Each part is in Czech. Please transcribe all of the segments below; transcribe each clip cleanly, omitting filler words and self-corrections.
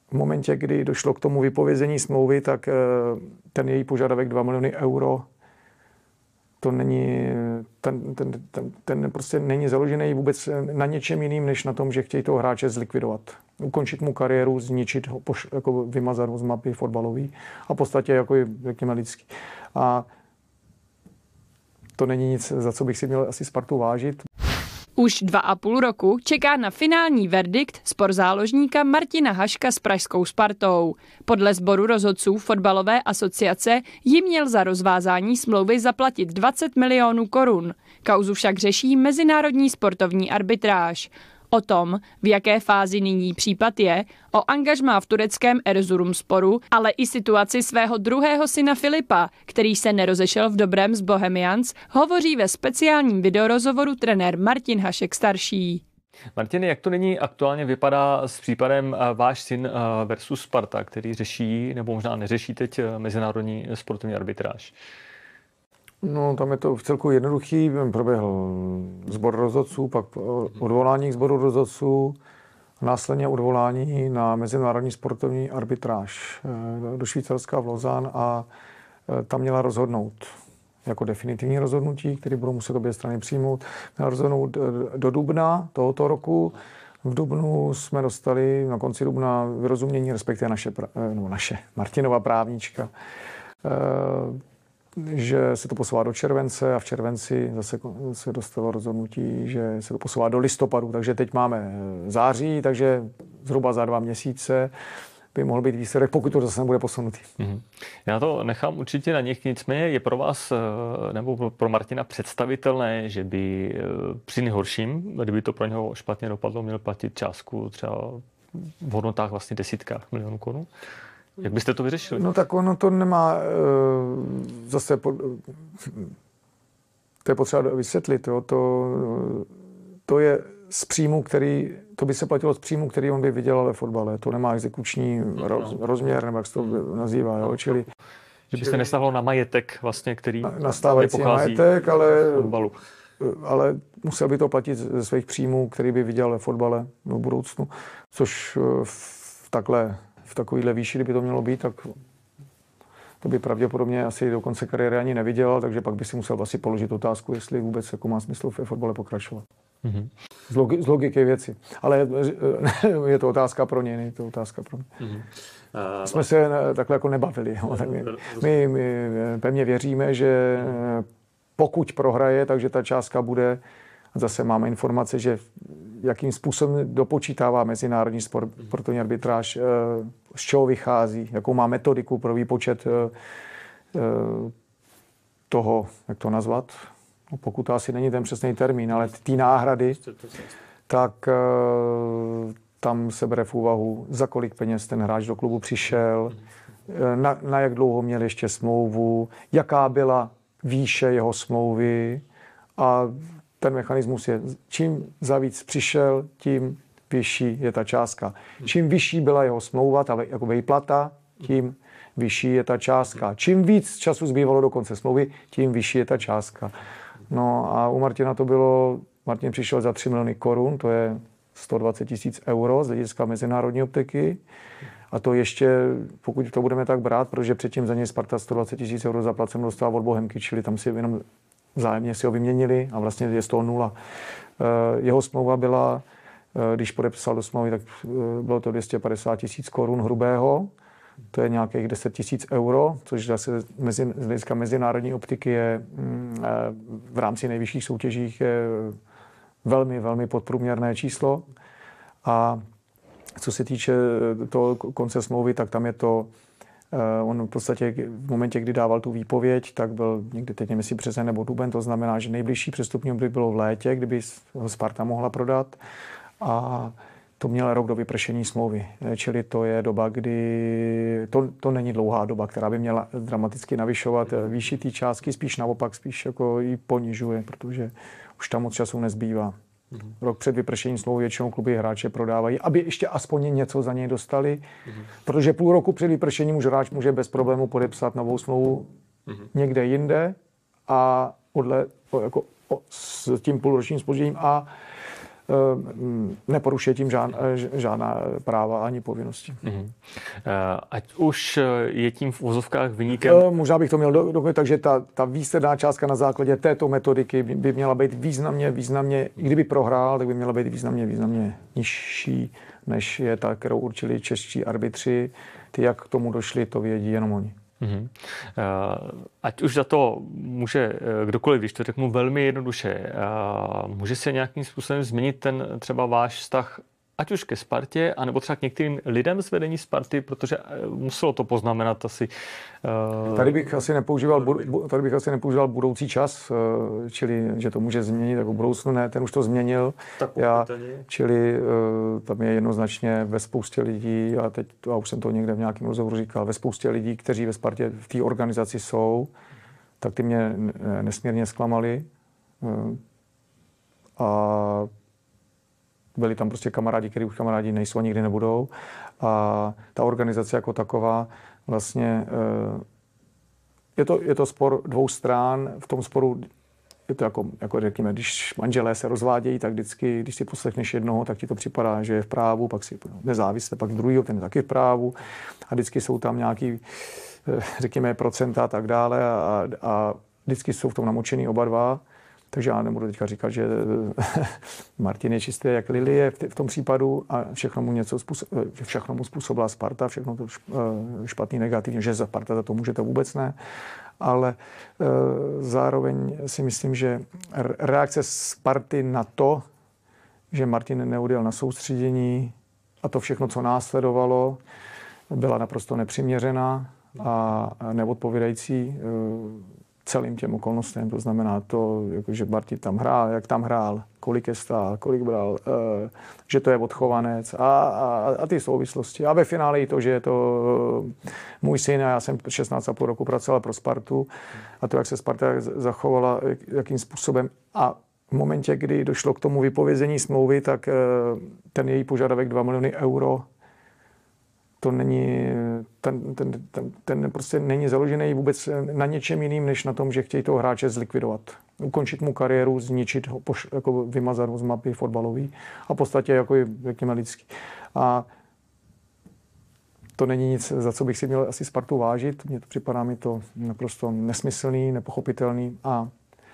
v momentě, kdy došlo k tomu vypovězení smlouvy, tak ten její požadavek 2 miliony euro, to není, ten prostě není založený vůbec na něčem jiným, než na tom, že chtějí toho hráče zlikvidovat. Ukončit mu kariéru, zničit ho, jako vymazat ho z mapy fotbalový a v podstatě jako řekněme lidský. A to není nic, za co bych si měl asi Spartu vážit. Už 2,5 roku čeká na finální verdikt spor záložníka Martina Haška s pražskou Spartou. Podle sboru rozhodců fotbalové asociace jim měl za rozvázání smlouvy zaplatit 20 milionů korun. Kauzu však řeší mezinárodní sportovní arbitráž. O tom, v jaké fázi nyní případ je, o angažmá v tureckém Erzurumsporu, ale i situaci svého druhého syna Filipa, který se nerozešel v dobrém s Bohemians, hovoří ve speciálním videorozhovoru trenér Martin Hašek starší. Martine, jak to nyní aktuálně vypadá s případem váš syn versus Sparta, který řeší, nebo možná neřeší teď mezinárodní sportovní arbitráž? No, tam je to v celku jednoduchý. Proběhl sbor rozhodců, pak odvolání k sboru rozhodců, následně odvolání na mezinárodní sportovní arbitráž do Švýcarska v Lausanne a tam měla rozhodnout jako definitivní rozhodnutí, které budou muset obě strany přijmout. Měla rozhodnout do dubna tohoto roku. V dubnu jsme dostali na konci dubna vyrozumění, respektive naše Martinova právnička, že se to posouvá do července a v červenci zase se dostalo rozhodnutí, že se to posouvá do listopadu, takže teď máme září, takže zhruba za 2 měsíce by mohl být výsledek, pokud to zase nebude posunutý. Já to nechám určitě na nich, nicméně je pro vás nebo pro Martina představitelné, že by při nejhorším, kdyby to pro něho špatně dopadlo, měl platit částku třeba v hodnotách vlastně desítkách milionů korun? Jak byste to vyřešili? No tak ono to nemá zase to je potřeba vysvětlit. Jo. To je z příjmu, to by se platilo z příjmu, který on by vydělal ve fotbale. To nemá exekuční rozměr, nebo jak se to nazývá. Jo. Čili že by se nestávalo na majetek, vlastně, který nastávající majetek, ale musel by to platit ze svých příjmů, který by vydělal ve fotbale v budoucnu, což v takovýhle výši, kdyby to mělo být, tak to by pravděpodobně asi do konce kariéry ani nevydělal, takže pak by si musel asi položit otázku, jestli vůbec jako má smysl ve fotbale pokračovat. Z logiky věci. Ale je to otázka pro ně, je to otázka pro mě. Jsme se takhle jako nebavili. Jo. Tak my pevně věříme, že pokud prohraje, takže ta částka bude, zase máme informace, že jakým způsobem dopočítává mezinárodní sportovní arbitráž, z čeho vychází, jakou má metodiku pro výpočet toho, jak to nazvat, pokud to asi není ten přesný termín, ale ty náhrady, tak tam se bere v úvahu, za kolik peněz ten hráč do klubu přišel, na jak dlouho měl ještě smlouvu, jaká byla výše jeho smlouvy a ten mechanismus je, čím za víc přišel, tím vyšší je ta částka. Čím vyšší byla jeho smlouva, ta jako výplata, tím vyšší je ta částka. Čím víc času zbývalo do konce smlouvy, tím vyšší je ta částka. No a u Martina to bylo, Martin přišel za 3 miliony korun, to je 120 000 euro z hlediska mezinárodní optiky. A to ještě, pokud to budeme tak brát, protože předtím za něj Sparta 120 000 euro zaplacen dostala od Bohemky, čili tam si jenom vzájemně si ho vyměnili a vlastně je z toho 0. Jeho smlouva byla, když podepsal do smlouvy, tak bylo to 250 000 korun hrubého, to je nějakých 10 000 euro, což zase z hlediska mezinárodní optiky je v rámci nejvyšších soutěžích je velmi, velmi podprůměrné číslo. A co se týče toho konce smlouvy, tak tam je to, on v podstatě v momentě, kdy dával tu výpověď, tak byl někdy, teď nevím, jestli březen nebo duben, to znamená, že nejbližší přestupní období bylo v létě, kdyby ho Sparta mohla prodat a to měl rok do vypršení smlouvy. Čili to je doba, kdy to není dlouhá doba, která by měla dramaticky navyšovat výši té částky, spíš naopak, spíš jako ji ponižuje, protože už tam moc času nezbývá. Rok před vypršením smlouvy většinou kluby hráče prodávají, aby ještě aspoň něco za něj dostali, protože půl roku před vypršením už hráč může bez problému podepsat novou smlouvu někde jinde a s tím půlročním zpožděním a neporušuje tím žádná práva ani povinnosti. Ať už je tím v uvozovkách viníkem... Možná bych to měl dokončit, takže ta výsledná částka na základě této metodiky by měla být významně, i kdyby prohrál, tak by měla být významně nižší, než je ta, kterou určili čeští arbitři. Ty, jak k tomu došli, to vědí jenom oni. Ať už za to může kdokoliv, když to řeknu velmi jednoduše, může se nějakým způsobem změnit ten třeba váš vztah ať už ke Spartě, anebo třeba k některým lidem z vedení Sparty, protože muselo to poznamenat asi... Tady bych asi nepoužíval budoucí čas, čili že to může změnit, jako v budoucnu ne, ten už to změnil. Čili tam je jednoznačně ve spoustě lidí, a teď já už jsem to někde v nějakém rozhovoru říkal, ve spoustě lidí, kteří ve Spartě v té organizaci jsou, tak ty mě nesmírně zklamali. A byli tam prostě kamarádi, kteří už kamarádi nejsou a nikdy nebudou. A ta organizace jako taková vlastně je to spor dvou stran. V tom sporu je to jako řekněme, když manželé se rozvádějí, tak vždycky, když si poslechneš jednoho, tak ti to připadá, že je v právu, pak si nezávisle, pak druhýho, ten je taky v právu. A vždycky jsou tam nějaký, řekněme, procenta a tak dále a vždycky jsou v tom namočený oba dva. Takže já nebudu teďka říkat, že Martin je čistý jak lilie v tom případu a všechno mu způsobila Sparta, všechno to špatný, negativní, že za Sparta za to může, to vůbec ne. Ale zároveň si myslím, že reakce Sparty na to, že Martin neodjel na soustředění a to všechno, co následovalo, byla naprosto nepřiměřená a neodpovídající celým těm okolnostem, to znamená to, že Martin tam hrál, jak tam hrál, kolik je stál, kolik bral, že to je odchovanec a ty souvislosti. A ve finále i to, že je to můj syn a já jsem 16,5 roku pracoval pro Spartu a to, jak se Sparta zachovala, jakým způsobem a v momentě, kdy došlo k tomu vypovězení smlouvy, tak ten její požadavek 2 miliony euro, to není, ten prostě není založený vůbec na něčem jiným, než na tom, že chtějí toho hráče zlikvidovat. Ukončit mu kariéru, zničit ho, jako vymazat ho z mapy fotbalový a v podstatě jako řekněme lidský. A to není nic, za co bych si měl asi Spartu vážit. Mně to připadá mi to naprosto nesmyslný, nepochopitelný a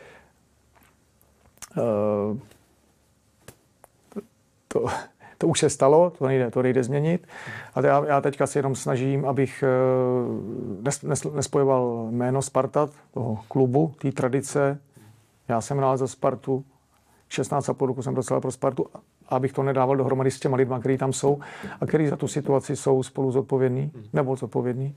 to už se stalo, to nejde změnit. A já teďka se jenom snažím, abych nespojoval jméno Sparta, toho klubu, té tradice. Já jsem hrál za Spartu, 16,5 roku jsem docela pro Spartu, abych to nedával dohromady s těma lidma, kteří tam jsou a kteří za tu situaci jsou spolu zodpovědní, nebo zodpovědní.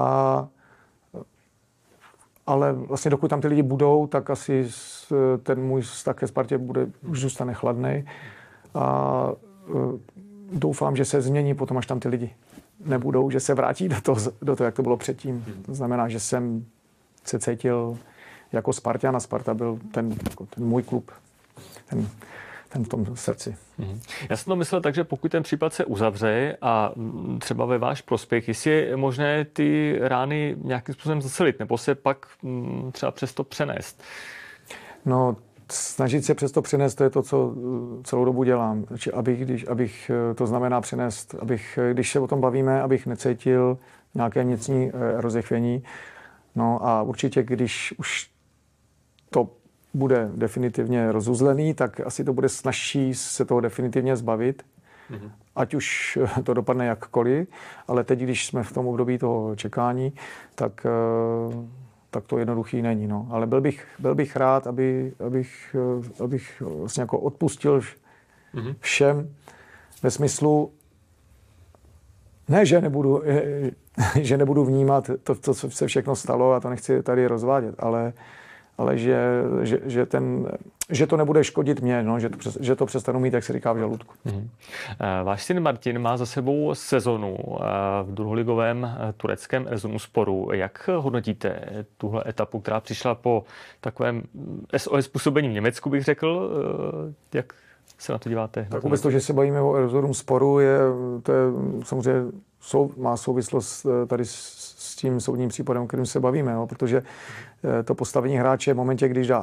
Ale vlastně dokud tam ty lidi budou, tak asi ten můj vztah ke Spartě už zůstane chladnej. A doufám, že se změní potom, až tam ty lidi nebudou, že se vrátí do toho, jak to bylo předtím. To znamená, že jsem se cítil jako Spartan a Sparta byl ten můj klub, ten v tom srdci. Já jsem to myslel tak, že pokud ten případ se uzavře a třeba ve váš prospěch, jestli je možné ty rány nějakým způsobem zacelit, nebo se pak třeba přes to přenést? No, snažit se přes to přenést, to je to, co celou dobu dělám. To znamená přenést, když se o tom bavíme, abych necítil nějaké vnitřní rozechvění. No a určitě, když už to bude definitivně rozuzlený, tak asi to bude snazší se toho definitivně zbavit. Ať už to dopadne jakkoliv, ale teď, když jsme v tom období toho čekání, tak to jednoduchý není. No. Ale byl bych rád, abych vlastně jako odpustil všem ve smyslu, ne, že nebudu vnímat to, co se všechno stalo a to nechci tady rozvádět, ale že to nebude škodit mě, no, že to přestanu mít, jak se říká, v žaludku. Váš syn Martin má za sebou sezonu v druholigovém tureckém Erzurumsporu. Jak hodnotíte tuhle etapu, která přišla po takovém SOS působení v Německu, bych řekl? Jak se na to díváte? Tak vůbec to, že se bavíme o Erzurumsporu, to je samozřejmě má souvislost tady s tím soudním případem, o kterém se bavíme, protože to postavení hráče v momentě, když dá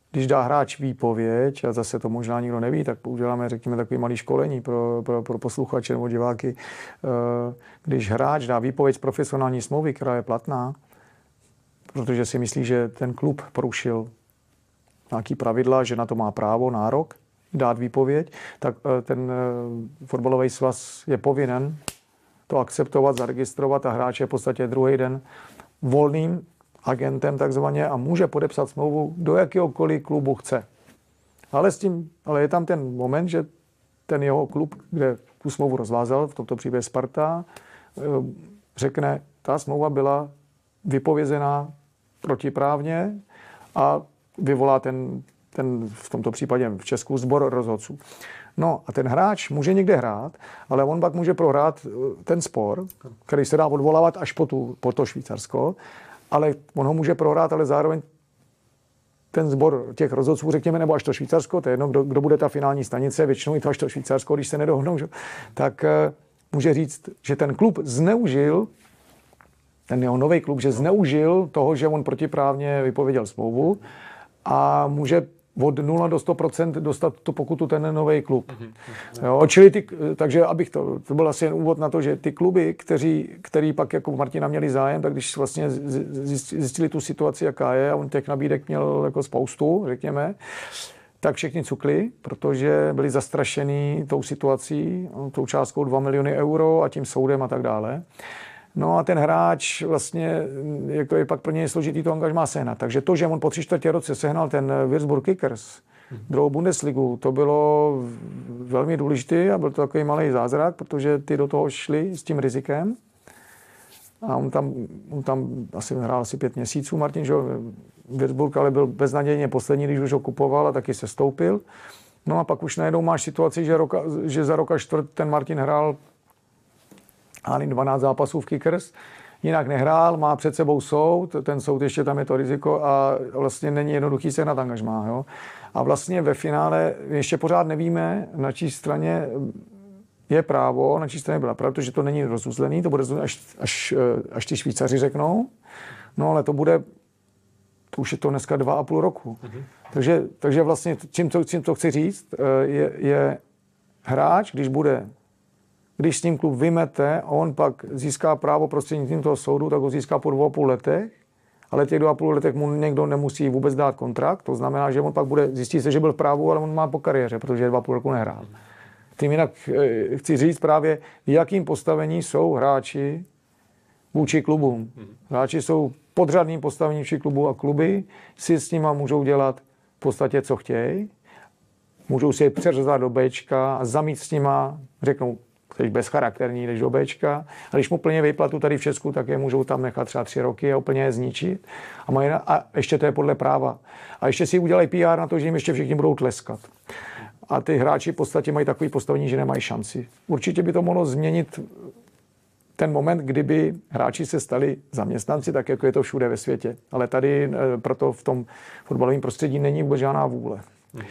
když dá hráč výpověď, a zase to možná nikdo neví, tak uděláme, řekněme, takový malý školení pro posluchače nebo diváky. Když hráč dá výpověď z profesionální smlouvy, která je platná, protože si myslí, že ten klub porušil nějaký pravidla, že na to má právo, nárok dát výpověď, tak ten fotbalový svaz je povinen to akceptovat, zaregistrovat a hráč je v podstatě druhý den volným agentem takzvaně a může podepsat smlouvu do jakéhokoliv klubu chce. Ale je tam ten moment, že ten jeho klub, kde tu smlouvu rozvázal, v tomto případě Sparta, řekne, ta smlouva byla vypovězená protiprávně a vyvolá ten v tomto případě v Česku sbor rozhodců. No a ten hráč může někde hrát, ale on pak může prohrát ten spor, který se dá odvolávat až po to Švýcarsko, ale on ho může prohrát, ale zároveň ten sbor těch rozhodců, řekněme, nebo až to Švýcarsko, to je jedno, kdo bude ta finální stanice, většinou i to až to Švýcarsko, když se nedohnou, tak může říct, že ten klub zneužil, ten jeho nový klub, že zneužil toho, že on protiprávně vypověděl smlouvu a může od 0 do 100% dostat tu pokutu ten nový klub. Jo, čili takže abych to byl asi jen úvod na to, že ty kluby, který pak jako Martina měli zájem, tak když vlastně zjistili tu situaci, jaká je, a on těch nabídek měl jako spoustu, řekněme, tak všichni cukli, protože byli zastrašení tou situací, tou částkou 2 miliony euro a tím soudem a tak dále. No a ten hráč vlastně, jako je pak pro něj složitý to angažmá sehnat. Takže to, že on po 3/4 roce sehnal ten Würzburg Kickers, druhou Bundesligu, to bylo velmi důležité a byl to takový malý zázrak, protože ty do toho šli s tím rizikem. A on tam asi hrál asi 5 měsíců, Martin, že Würzburg, ale byl beznadějně poslední, když už ho kupoval a taky se stoupil. No a pak už najednou máš situaci, že za rok a čtvrt ten Martin hrál 12 zápasů v Kickers, jinak nehrál, má před sebou soud, ten soud ještě tam je to riziko a vlastně není jednoduchý sehnat angažmá. Jo? A vlastně ve finále ještě pořád nevíme, na čí straně je právo, na čí straně byla pravda, protože to není rozuzlený, to bude rozuzlený, až ty Švýcaři řeknou, no ale to už je to dneska 2,5 roku. Takže vlastně čím to chci říct, je hráč, když s tím klub vymete a on pak získá právo prostřednictvím toho soudu, tak ho získá po 2,5 letech, ale těch 2,5 letech mu někdo nemusí vůbec dát kontrakt. To znamená, že on pak zjistí se, že byl v právu, ale on má po kariéře, protože 2,5 roku nehrál. Tím jinak chci říct právě, v jakým postavení jsou hráči vůči klubům. Hráči jsou podřadným postavením vůči klubu a kluby si s nima můžou dělat v podstatě, co chtějí. Můžou si je přeřezat do Bčka a zamít s nima, řeknou, jsi bezcharakterní, jdeš do Bčka. A když mu plně výplatu tady v Česku, tak je můžou tam nechat třeba 3 roky a úplně je zničit. A ještě to je podle práva. A ještě si udělají PR na to, že jim ještě všichni budou tleskat. A ty hráči v podstatě mají takový postavení, že nemají šanci. Určitě by to mohlo změnit ten moment, kdyby hráči se stali zaměstnanci, tak jako je to všude ve světě. Ale tady proto v tom fotbalovém prostředí není vůbec žádná vůle.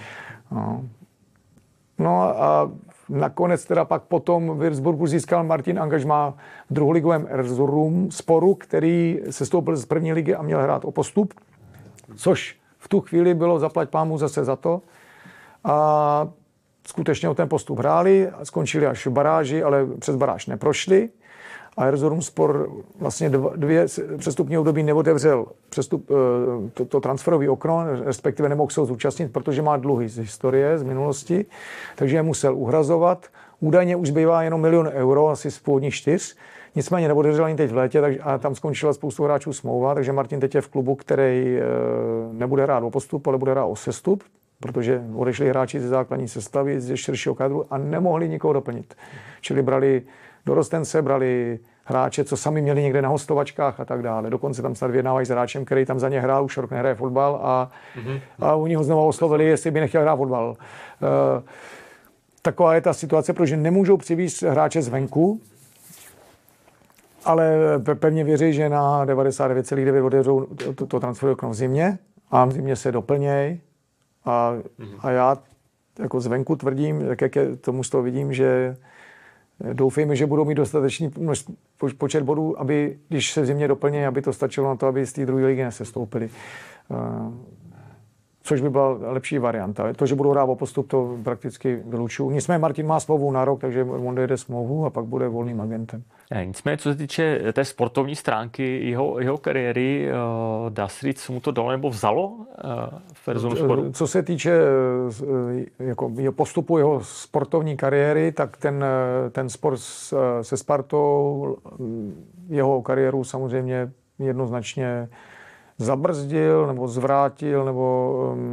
No a nakonec teda pak potom v Würzburgu získal Martin angažmá v druholigovém Erzurum Sporu, který se stoupil z první ligy a měl hrát o postup, což v tu chvíli bylo zaplať pámu zase za to. A skutečně o ten postup hráli a skončili až v baráži, ale přes baráž neprošli. A Erzurumspor vlastně 2 přestupní období neotevřel to transferový okno, respektive nemohl se ho zúčastnit, protože má dluhy z historie, z minulosti, takže je musel uhrazovat. Údajně už zbývá jenom 1 000 000 euro, asi z původních 4. Nicméně neotevřel ani teď v létě a tam skončila spoustu hráčů smlouva, takže Martin teď je v klubu, který nebude hrát o postup, ale bude hrát o sestup, protože odešli hráči ze základní sestavy, ze širšího kadru a nemohli nikoho doplnit. Čili brali dorostence, brali hráče, co sami měli někde na hostovačkách a tak dále. Dokonce tam snad vyjednávají s hráčem, který tam za ně hrál, už rok nehraje fotbal a oni ho znovu oslovili, jestli by nechtěl hrát fotbal. Taková je ta situace, protože nemůžou přivést hráče zvenku, ale pevně věří, že na 99,9 otevřou to transferové okno v zimě a v zimě se doplněj. A já jako zvenku tvrdím, jak tomu z toho vidím, že doufejme, že budou mít dostatečný počet bodů, aby, když se v zimě doplní, aby to stačilo na to, aby z té druhé ligy nesestoupili. což by byla lepší varianta. To, že budou hrát o postup, to prakticky vylučuju. Nicméně Martin má smlouvu na rok, takže on dojde smlouvu a pak bude volným agentem. Nicméně, co se týče té sportovní stránky jeho kariéry, dá se říct, mu to dalo nebo vzalo v Arizonu Sporu? Co se týče jako postupu jeho sportovní kariéry, tak ten spor se Spartou jeho kariéru samozřejmě jednoznačně zabrzdil nebo zvrátil nebo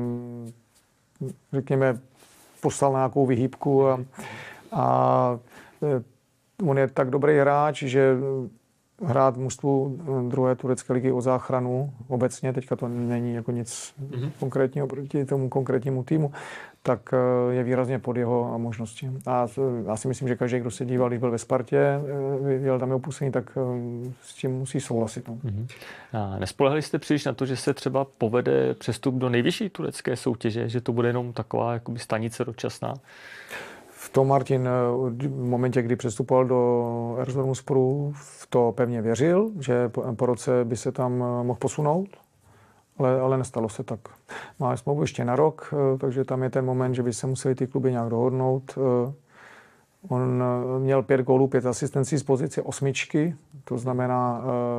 řekněme poslal na nějakou vyhýbku a on je tak dobrý hráč, že hrát mužstvu druhé turecké ligy o záchranu obecně, teďka to není jako nic konkrétního proti tomu konkrétnímu týmu, tak je výrazně pod jeho možnosti. A já si myslím, že každý, kdo se díval, když byl ve Spartě, viděl tam jeho působení, tak s tím musí souhlasit. No. A nespolehli jste příliš na to, že se třeba povede přestup do nejvyšší turecké soutěže, že to bude jenom taková jakoby stanice dočasná? V tom Martin v momentě, kdy přestupoval do Erzurumsporu, Sporu, v to pevně věřil, že po roce by se tam mohl posunout, ale nestalo se tak. Má smlouvu ještě na rok, takže tam je ten moment, že by se museli ty kluby nějak dohodnout. On měl 5 gólů, 5 asistencí z pozice 8, to znamená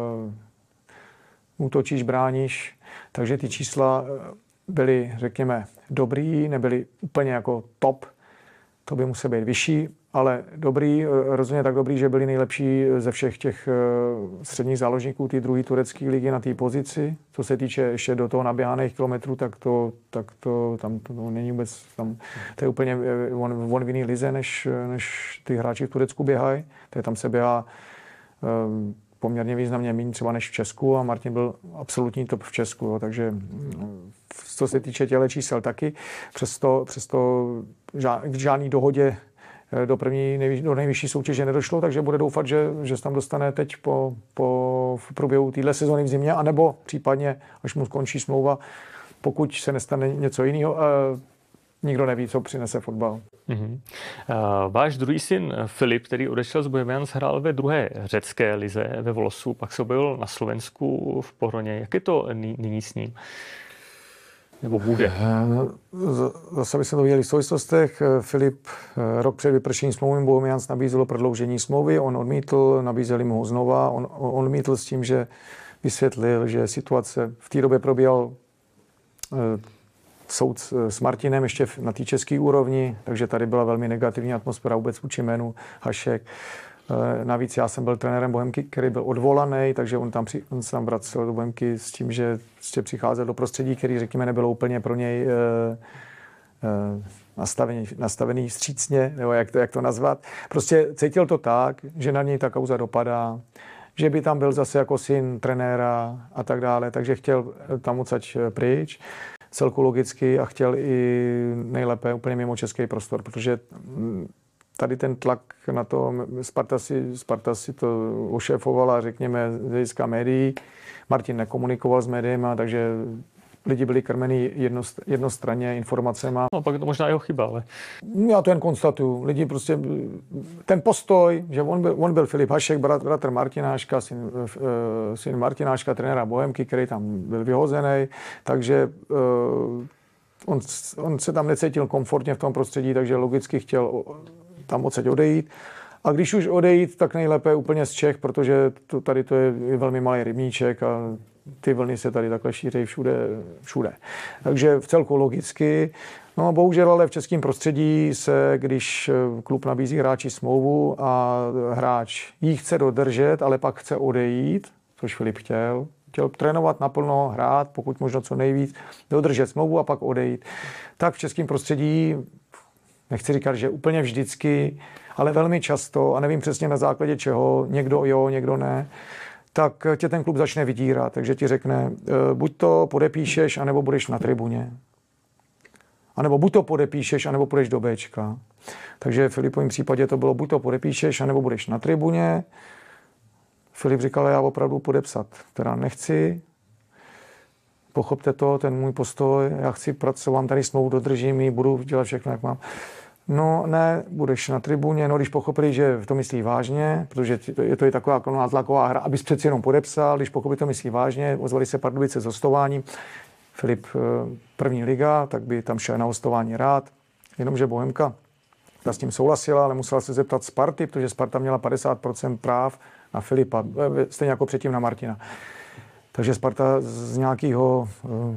útočíš, bráníš, takže ty čísla byly, řekněme, dobrý, nebyly úplně jako top, to by musel být vyšší, ale dobrý, rozhodně tak dobrý, že byli nejlepší ze všech těch středních záložníků té druhé turecké ligy na té pozici. Co se týče ještě do toho naběhaných kilometrů, tak to tam to není vůbec, tam, to je úplně on v jiný lize, než ty hráči v Turecku běhají. Tam se běhá poměrně významně méně třeba než v Česku a Martin byl absolutní top v Česku, jo, takže co se týče těchto čísel taky, přesto k žádný dohodě do nejvyšší soutěže nedošlo, takže bude doufat, že se tam dostane teď v průběhu téhle sezony v zimě, anebo případně, až mu skončí smlouva, pokud se nestane něco jiného. Nikdo neví, co přinese fotbal. Váš druhý syn Filip, který odešel z Bohemians, hrál ve druhé řecké lize ve Volosu, pak se objevil na Slovensku v Pohroně. Jak je to nyní s ním? Nebo bude? Zase bychom to viděli v souvislostech. Filip rok před vypršením smlouvy Bohemians nabízelo prodloužení smlouvy, on odmítl, nabízeli mu ho znova. On odmítl s tím, že vysvětlil, že situace v té době probíhal soud s Martinem ještě na té české úrovni, takže tady byla velmi negativní atmosféra vůbec vůči jménu Hašek. Navíc já jsem byl trenérem Bohemky, který byl odvolaný, takže on se tam vracel do Bohemky s tím, že přicházel do prostředí, který, řekněme, nebylo úplně pro něj nastavený vstřícně, nebo jak to nazvat. Prostě cítil to tak, že na něj ta kauza dopadá, že by tam byl zase jako syn trenéra a tak dále, takže chtěl tam odsaď pryč, celku logicky, a chtěl i nejlépe úplně mimo český prostor, protože tady ten tlak na to, Sparta si to ošéfovala, řekněme, z hlediska médií. Martin nekomunikoval s médiemi, takže lidi byli krmeni jednostranně informacema. No, pak je to možná jeho chyba, ale... Já to jen konstatuju. Lidi prostě, ten postoj, že on byl Filip Hašek, bratr Martina Haška, syn Martina Haška, trenéra Bohemky, který tam byl vyhozený, takže on se tam necítil komfortně v tom prostředí, takže logicky chtěl tam odsaď odejít. A když už odejít, tak nejlépe úplně z Čech, protože tady to je velmi malý rybníček a ty vlny se tady takhle šíří všude. Takže v celku logicky. No bohužel ale v českém prostředí se, když klub nabízí hráči smlouvu a hráč jí chce dodržet, ale pak chce odejít, což Filip chtěl trénovat naplno, hrát, pokud možno co nejvíc, dodržet smlouvu a pak odejít, tak v českém prostředí, nechci říkat, že úplně vždycky, ale velmi často, a nevím přesně na základě čeho, někdo jo, někdo ne, tak tě ten klub začne vydírat, takže ti řekne, buď to podepíšeš, anebo budeš na tribuně. A nebo buď to podepíšeš, anebo půjdeš do Bčka. Takže v Filipovém případě to bylo, buď to podepíšeš, anebo budeš na tribuně. Filip říkal, já opravdu podepsat teda nechci. Pochopte to, ten můj postoj, já chci pracovat, tady smlouvu dodržím ji, budu dělat všechno, jak mám. No ne, budeš na tribuně, no když pochopili, že to myslí vážně, protože je to i taková tlaková hra, abys přeci jenom podepsal, když pochopili, to myslí vážně, ozvali se Pardubice s hostováním. Filip první liga, tak by tam šel na hostování rád, jenomže Bohemka ta s tím souhlasila, ale musela se zeptat Sparty, protože Sparta měla 50% práv na Filipa, stejně jako předtím na Martina. Takže Sparta z nějakého,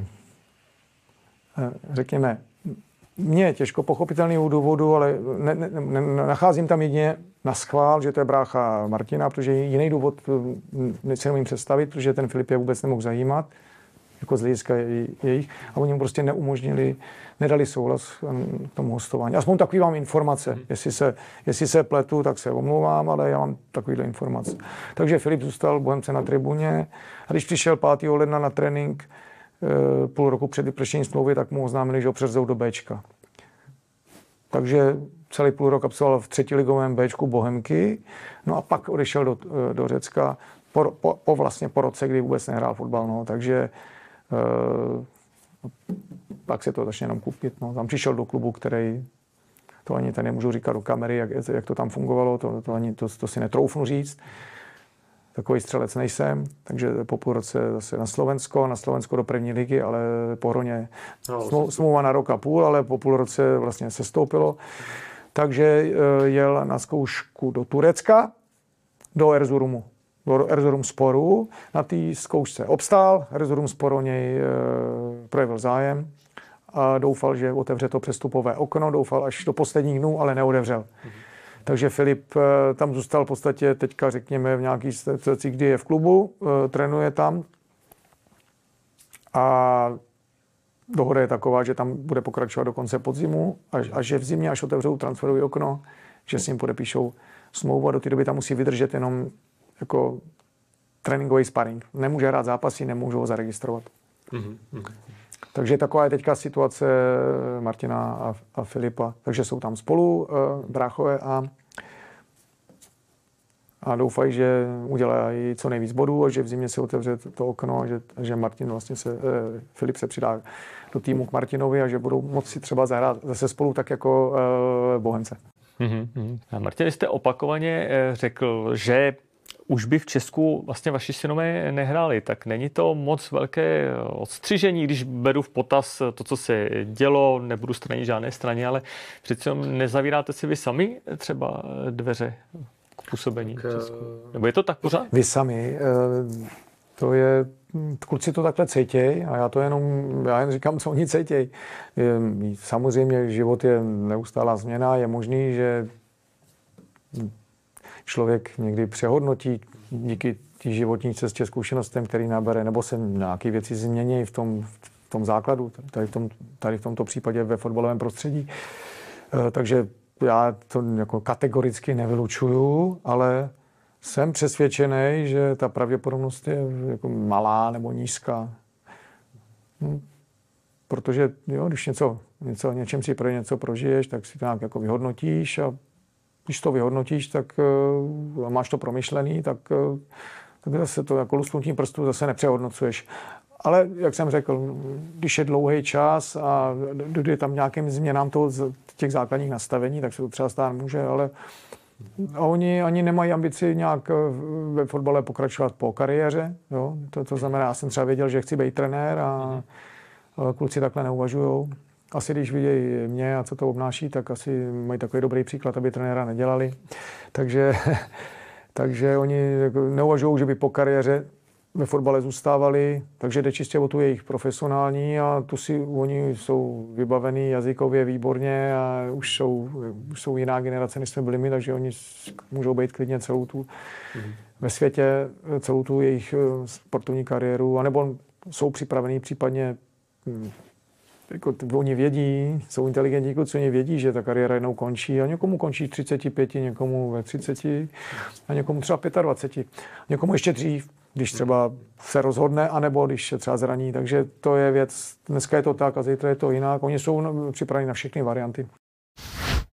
řekněme, mně těžko pochopitelného důvodu, ale nacházím tam jedině na schvál, že to je brácha Martina, protože jiný důvod si nemůžu představit, protože ten Filip je vůbec nemohl zajímat, jako z hlediska jejich, a oni mu prostě neumožnili, nedali souhlas k tomu hostování. Aspoň takový mám informace. Jestli se pletu, tak se omlouvám, ale já mám takovýhle informace. Takže Filip zůstal Bohemce na tribuně a když přišel 5. ledna na trénink půl roku před vypršením smlouvy, tak mu oznámili, že ho převzou do Bčka. Takže celý půl rok absolvoval v 3. ligovém Bčku Bohemky, no a pak odešel do Řecka vlastně po roce, kdy vůbec nehrál fotbal. No. Takže pak se to začne jenom kupit. No. Tam přišel do klubu, který, to ani tady nemůžu říkat do kamery, jak to tam fungovalo, to si netroufnu říct. Takový střelec nejsem, takže po půl roce zase na Slovensko do první ligy, ale po hroně smlouva na rok a půl, ale po půl roce vlastně se stoupilo. Takže jel na zkoušku do Turecka, do Erzurumsporu. Na té zkoušce obstál, Erzurumspor o něj projevil zájem a doufal, že otevře to přestupové okno, doufal až do posledních dnů, ale neotevřel. Takže Filip tam zůstal v podstatě teďka, řekněme, v nějaký situaci, kdy je v klubu, trénuje tam a dohoda je taková, že tam bude pokračovat do konce podzimu a že v zimě, až otevřou transferové okno, že s ním podepíšou smlouvu a do té doby tam musí vydržet jenom jako tréninkový sparring. Nemůže hrát zápasy, nemůžou ho zaregistrovat. Takže taková je teďka situace Martina a Filipa. Takže jsou tam spolu bráchové a doufají, že udělají co nejvíc bodů a že v zimě se otevře to okno a že Martin vlastně Filip se přidá do týmu k Martinovi a že budou moci třeba zahrát zase spolu tak jako Bohemce. Martin, jste opakovaně řekl, že už by v Česku vlastně vaši synové nehráli, tak není to moc velké odstřižení, když beru v potaz to, co se dělo, nebudu stranit žádné straně, ale přece nezavíráte si vy sami třeba dveře k působení v Česku? Nebo je to tak pořád? Vy sami, to je, kluci to takhle cítěj a já jen říkám, co oni cítěj. Samozřejmě život je neustálá změna, je možný, že člověk někdy přehodnotí díky té životní cestě zkušenostem, který nabere, nebo se nějaké věci změní v tom základu, tady v tomto případě ve fotbalovém prostředí. Takže já to jako kategoricky nevylučuju, ale jsem přesvědčený, že ta pravděpodobnost je jako malá nebo nízká. Protože když něčem si pro něco prožiješ, tak si to nějak jako vyhodnotíš a když to vyhodnotíš, tak máš to promyšlený, tak zase to jako lusknutím prstů zase nepřehodnocuješ. Ale, jak jsem řekl, když je dlouhý čas a dojde tam nějakým změnám těch základních nastavení, tak se to třeba stát může, ale oni ani nemají ambici nějak ve fotbale pokračovat po kariéře. Jo? To znamená, já jsem třeba věděl, že chci být trenér a kluci takhle neuvažujou. Asi když vidějí mě a co to obnáší, tak asi mají takový dobrý příklad, aby trenéra nedělali. Takže oni neuvažují, že by po kariéře ve fotbale zůstávali, takže jde čistě o tu jejich profesionální a oni jsou vybavení jazykově výborně a už jsou jiná generace, než jsme byli my, takže oni můžou být klidně ve světě celou tu jejich sportovní kariéru, anebo jsou připravení případně jako oni vědí, jsou inteligentní kluci, oni vědí, že ta kariéra jednou končí a někomu končí 35, někomu ve 30 a někomu třeba 25, někomu ještě dřív, když třeba se rozhodne, anebo když se třeba zraní. Takže to je věc, dneska je to tak a zítra je to jinak. Oni jsou připraveni na všechny varianty.